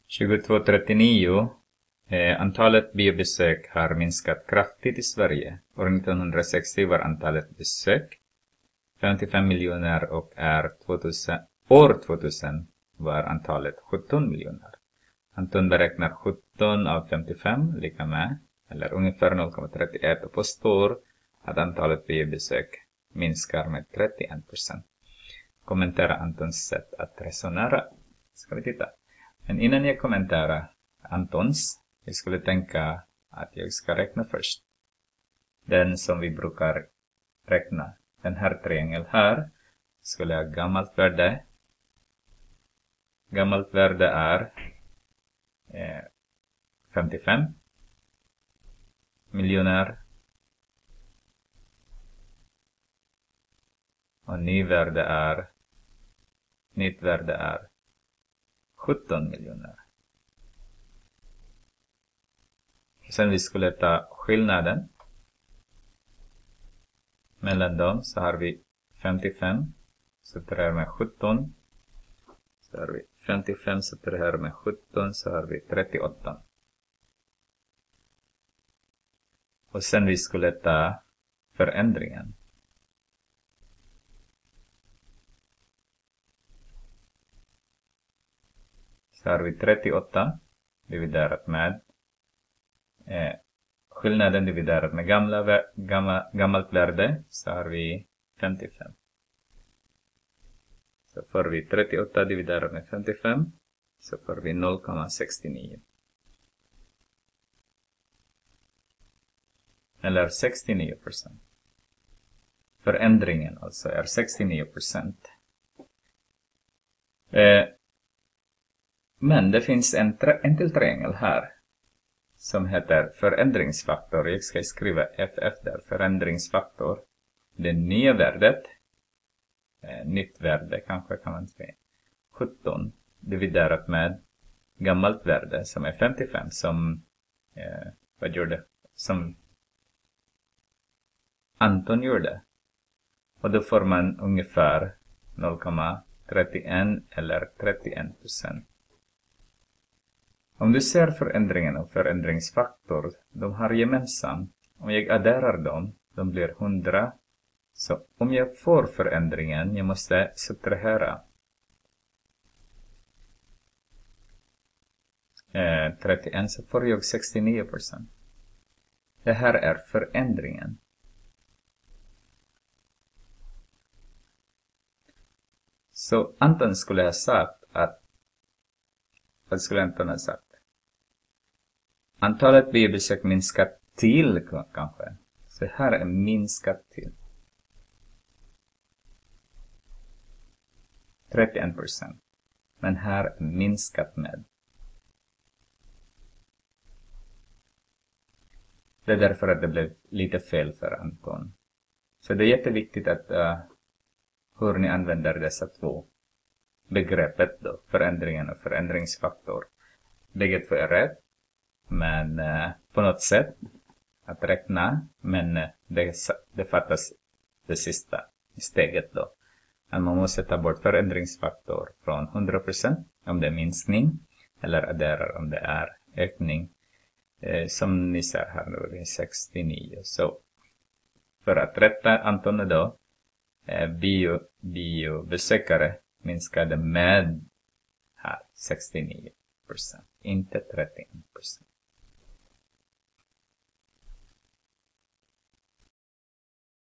2239. Antalet biobesök har minskat kraftigt i Sverige. År 1960 var antalet besök 55 miljoner och år 2000 var antalet 17 miljoner. Anton beräknar 17 av 55 lika med, eller ungefär 0,31, och påstår att antalet biobesök minskar med 31%. Kommentera Antons sätt att resonera. Ska vi titta. Men innan jag kommenterar Antons, jag skulle tänka att jag ska räkna först. Den som vi brukar räkna. Den här triangeln här skulle ha gammalt värde. Gammalt värde är 55 miljoner. Och nytt värde är 17 miljoner. Sen vi skulle ta skillnaden mellan dem, så har vi 55 subtraherar med 17. Så har vi 55 subtraherar med 17, så har vi 38. Och sen vi skulle ta förändringen. Så har vi 38 dividerat med skillnaden dividerat med gammalt värde, så har vi 55. Så får vi 38 dividerat med 55, så får vi 0,69. Eller 69%. Förändringen alltså är 69%. Men det finns en till triangel här som heter förändringsfaktor. Jag ska skriva FF där, förändringsfaktor. Det nya värdet, nytt värde kanske kan man säga, 17 dividerat med gammalt värde som är 55, som som Anton gjorde. Och då får man ungefär 0,31 eller 31%. Om du ser förändringen och förändringsfaktor, de har gemensamt. Om jag adderar dem, de blir 100. Så om jag får förändringen, jag måste subtrahera 31, så får jag 69%. Det här är förändringen. Så Anton skulle ha sagt att, vad skulle Anton ha sagt? Antalet biobesök minskat till kanske. Så här är minskat till 31%. Men här är minskat med. Det är därför att det blev lite fel för Anton. Så det är jätteviktigt att hur ni använder dessa två begreppet då. Förändringen och förändringsfaktor. Bägge två är rätt. Men på något sätt att räkna. Men det fattas det sista steget då. Att man måste ta bort förändringsfaktor från 100% om det är minskning. Eller adderar om det är ökning. Som ni ser här nu, det är 69. Så för att rätta Anton då. Biobesökare minskade med här 69%. Inte 31%.